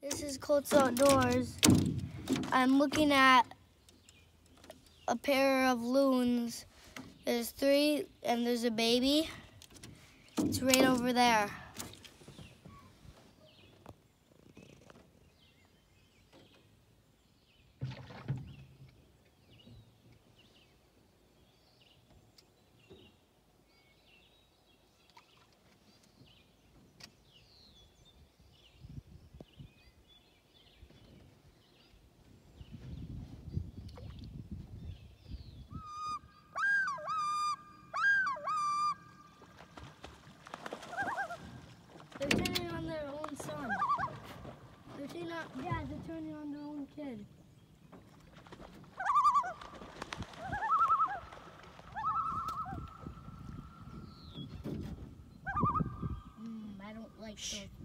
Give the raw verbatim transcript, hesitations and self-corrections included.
This is Colts Outdoors. I'm looking at a pair of loons. There's three and there's a baby. It's right over there. They're turning on their own son. They're turning on, yeah, they're turning on their own kid. Mm, I don't like those.